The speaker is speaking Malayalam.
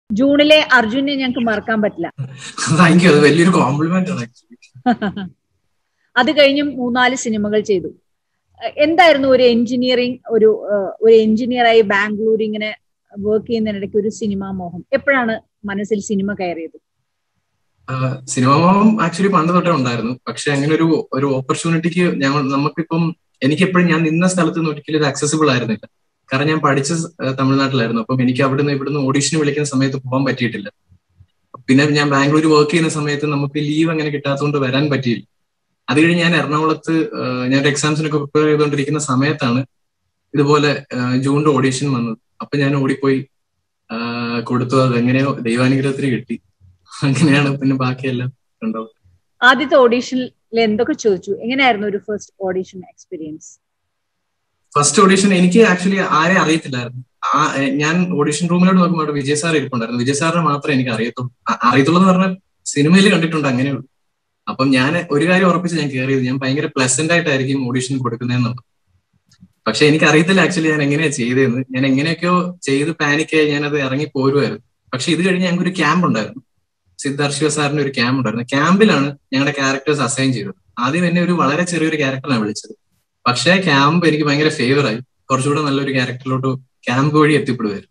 ജൂണിലെ അർജുനെ ഞങ്ങൾക്ക് മറക്കാൻ പറ്റില്ല. താങ്ക് യു, അത് വലിയൊരു കോംപ്ലിമെന്റ് ആണ് ആക്ച്വലി. അത് കഴിഞ്ഞും 3-4 സിനിമകൾ ചെയ്തു. എന്തായിരുന്നു ഒരു എഞ്ചിനീയറിംഗ് ഒരു എഞ്ചിനീയറായി ബാംഗ്ലൂർ ഇങ്ങനെ വർക്ക് ചെയ്യുന്നതിനിടയ്ക്ക് ഒരു സിനിമാ മോഹം എപ്പോഴാണ് മനസ്സിൽ സിനിമ കയറിയത്? സിനിമ മോഹം ആക്ച്വലി പണ്ട് തൊട്ടേ ഉണ്ടായിരുന്നു. പക്ഷെ അങ്ങനെ ഒരു ഓപ്പർച്യൂണിറ്റിക്ക് നമുക്കിപ്പം എനിക്കെപ്പോഴും ഞാൻ നിന്ന സ്ഥലത്ത് നിന്ന് ഒരിക്കലും ഇത് അക്സസിബിൾ ആയിരുന്നില്ല. കാരണം ഞാൻ പഠിച്ച തമിഴ്നാട്ടിലായിരുന്നു. അപ്പം എനിക്ക് ഇവിടുന്ന് ഓഡീഷന് വിളിക്കുന്ന സമയത്ത് പോകാൻ പറ്റിയിട്ടില്ല. പിന്നെ ഞാൻ ബാംഗ്ലൂർ വർക്ക് ചെയ്യുന്ന സമയത്ത് നമുക്ക് ലീവ് അങ്ങനെ കിട്ടാത്തതുകൊണ്ട് വരാൻ പറ്റിയില്ല. അത് കഴിഞ്ഞ് ഞാൻ എറണാകുളത്ത് ഞാൻ എക്സാംസിനൊക്കെ പ്രിപ്പയർ ചെയ്തുകൊണ്ടിരിക്കുന്ന സമയത്താണ് ഇതുപോലെ ജൂണിന്റെ ഓഡീഷൻ വന്നത്. അപ്പൊ ഞാൻ ഓടിപ്പോയി കൊടുത്തു. അത് എങ്ങനെയോ ദൈവാനുഗ്രഹത്തിന് കിട്ടി. അങ്ങനെയാണ് പിന്നെ ബാക്കിയെല്ലാം ഉണ്ടാവും. ആദ്യത്തെ ഓഡീഷനിൽ എന്തൊക്കെ ചോദിച്ചു? എങ്ങനെയായിരുന്നു ഒരു first audition experience? First audition എനിക്ക് ആക്ച്വലി ആരെ അറിയത്തില്ലായിരുന്നു. ഞാൻ ഓഡീഷൻ റൂമിലോട്ട് നോക്കുമ്പോൾ അവിടെ വിജയ് സാർ ഇരിപ്പുണ്ടായിരുന്നു. വിജയ് സാറിനെ മാത്രമേ എനിക്ക് അറിയത്തുള്ളൂ എന്ന് പറഞ്ഞാൽ സിനിമയിൽ കണ്ടിട്ടുണ്ട്, അങ്ങനെയുള്ളൂ. അപ്പം ഞാൻ ഒരു കാര്യം ഉറപ്പിച്ച് ഞാൻ കയറിയത് ഞാൻ ഭയങ്കര പ്ലസന്റ് ആയിട്ടായിരിക്കും ഓഡീഷൻ കൊടുക്കുന്നതെന്നുള്ളത്. പക്ഷെ എനിക്ക് അറിയത്തില്ല ആക്ച്വലി ഞാൻ എങ്ങനെയാ ചെയ്തതെന്ന്. ഞാൻ എങ്ങനെയൊക്കെയോ ചെയ്ത് പാനിക്കായി ഞാനത് ഇറങ്ങി പോരുമായിരുന്നു. പക്ഷെ ഇത് കഴിഞ്ഞ് ഞങ്ങൾക്ക് ഒരു ക്യാമ്പ് ഉണ്ടായിരുന്നു. സിദ്ധാർത്ഥ് ശിവ സാറിന്റെ ഒരു ക്യാമ്പ് ഉണ്ടായിരുന്നു. ക്യാമ്പിലാണ് ഞങ്ങളുടെ ക്യാരക്ടേഴ്സ് അസൈൻ ചെയ്തത്. ആദ്യം എന്നെ ഒരു വളരെ ചെറിയൊരു ക്യാരക്ടറാണ് വിളിച്ചത്. പക്ഷേ ക്യാമ്പ് എനിക്ക് ഭയങ്കര ഫേവറായി. കുറച്ചുകൂടെ നല്ലൊരു ക്യാരക്ടറിലോട്ട് ക്യാമ്പ് വഴി എത്തിപ്പെടുമായിരുന്നു.